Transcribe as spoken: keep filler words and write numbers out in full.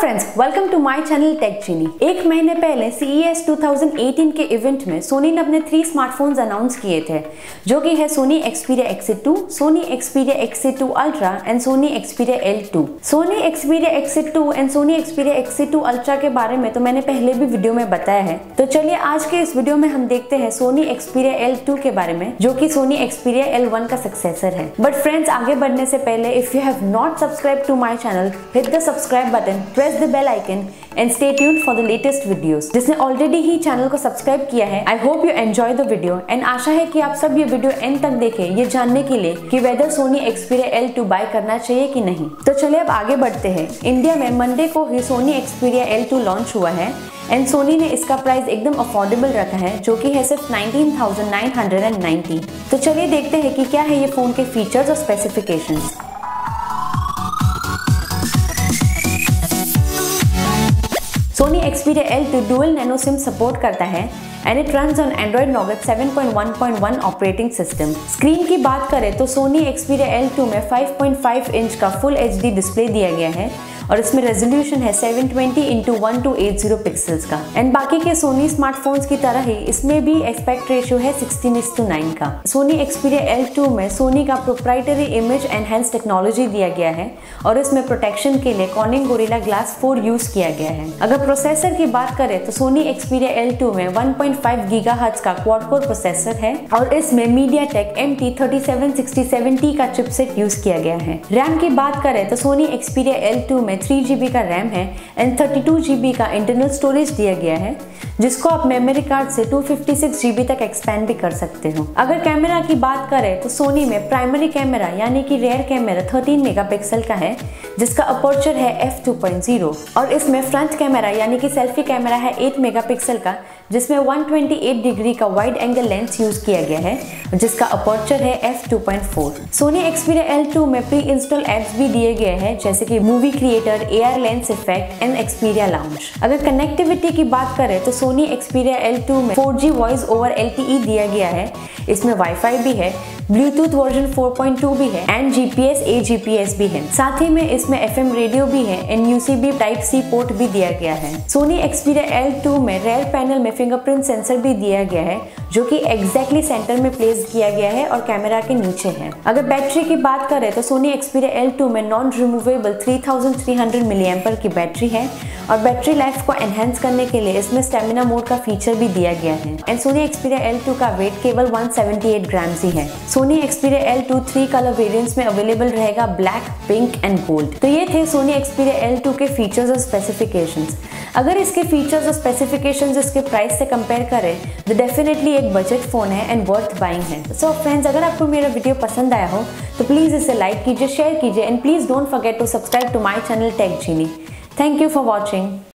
Friends, welcome to my channel Tech Genie. एक महीने पहले सी ई एस दो हज़ार अठारह के इवेंट में सोनी ने अपने थ्री स्मार्टफोन्स अनाउंस किए थे, जो कि है Sony Xperia X A two, Sony Xperia X A two Ultra and Sony Xperia L two. Sony Xperia X A two and Sony Xperia X A two Ultra के बारे में तो मैंने पहले भी वीडियो में बताया है। तो चलिए आज के इस वीडियो में हम देखते हैं सोनी Xperia एल टू के बारे में, जो कि सोनी Xperia एल वन का सक्सेसर है। बट फ्रेंड्स, आगे बढ़ने से पहले if you have not subscribe to my channel, hit the subscribe button, press the bell icon and stay tuned for the latest videos. जिसने ऑलरेडी ही channel को subscribe किया है, I hope you enjoy the video and आशा है कि आप सब ये वीडियो एंड तक देखें ये जानने के लिए कि whether Sony Xperia L two buy करना चाहिए कि नहीं। तो चलिए अब आगे बढ़ते हैं। इंडिया में मंडे को ही Sony Xperia L two launch हुआ है एंड सोनी ने इसका प्राइस एकदम अफोर्डेबल रखा है, जो कि है सिर्फ nineteen thousand nine hundred ninety. तो चलिए देखते हैं कि क्या है ये फोन के फीचर्स और specifications. Sony Xperia L two dual nano SIM support करता है and it runs on Android Nougat seven point one point one operating system. Screen की बात करें तो सोनी Xperia एल टू में फाइव पॉइंट फाइव इंच का full H D display दिया गया है और इसमें रेजोल्यूशन है seven twenty into one two eight zero pixels का। एंड बाकी के सोनी स्मार्टफोन्स की तरह ही इसमें भी एस्पेक्ट रेशियो है सिक्सटीन इस टू नाइन का। सोनी Xperia एल टू में सोनी का प्रोप्राइटरी इमेज एनहेंस टेक्नोलॉजी दिया गया है और इसमें प्रोटेक्शन के लिए Corning Gorilla Glass four use किया गया है। अगर प्रोसेसर की बात करें तो सोनी Xperia एल टू में वन पॉइंट फाइव गीगाहर्ट्ज का क्वाड कोर प्रोसेसर है और इसमें MediaTek M T thirty seven sixty seven T का चिपसेट यूज किया गया है। रैम की बात करें तो सोनी Xperia एल टू में थ्री जी बी का रैम है and thirty two G B का इंटरनल स्टोरेज दिया गया है, जिसको आप मेमोरी कार्ड से two fifty six G B तक एक्सपेंड भी कर सकते हो। अगर कैमरा की बात करें तो सोनी में प्राइमरी कैमरा यानी कि रेयर कैमरा थर्टीन मेगापिक्सल का है, जिसका अपर्चर है एफ टू पॉइंट ज़ीरो और इसमें फ्रंट कैमरा यानी कि सेल्फी कैमरा है एट मेगापिक्सल का, जिसमें वन ट्वेंटी एट डिग्री का वाइड एंगल लेंस यूज किया गया है, जिसका अपर्चर है f two point four. Sony Xperia L two में प्री इंस्टॉल एप्स भी दिए गए हैं, जैसे कि movie creator, A R lens effect and Xperia lounge. अगर कनेक्टिविटी की बात करें तो सोनी Xperia एल टू में four G voice over L T E दिया गया है। इसमें वाईफाई भी है, Bluetooth version four point two भी है and G P S A G P S भी है। साथ ही में इसमें एफ एम रेडियो भी है and U S B type C port भी दिया गया है। सोनी Xperia एल टू में रेयर पैनल में फिंगरप्रिंट सेंसर भी दिया गया है, जो कि एग्जैक्टली सेंटर में प्लेस किया गया है और कैमरा के नीचे है। अगर बैटरी की बात करें तो सोनी Xperia एल टू में non removable three thousand three hundred milli ampere की बैटरी है और बैटरी लाइफ को एनहेंस करने के लिए इसमें स्टेमिना मोड का फीचर भी दिया गया है। And Sony Xperia L two का वेट केवल वन सेवेंटी एट ग्राम्स ही है। Sony Xperia L two three colour variants में अवेलेबल रहेगा, ब्लैक, पिंक एंड गोल्ड। तो ये थे सोनी Xperia एल टू के फीचर्स और स्पेसिफिकेशंस। अगर इसके फीचर्स और स्पेसिफिकेशंस इसके प्राइस से कंपेयर करें तो डेफिनेटली एक बजट फोन है एंड वर्थ बाइंग है। सो फ्रेंड्स, अगर आपको मेरा वीडियो पसंद आया हो तो प्लीज इसे लाइक कीजिए, शेयर कीजिए and please don't forget to subscribe to my channel Tech Genie. Thank you for watching.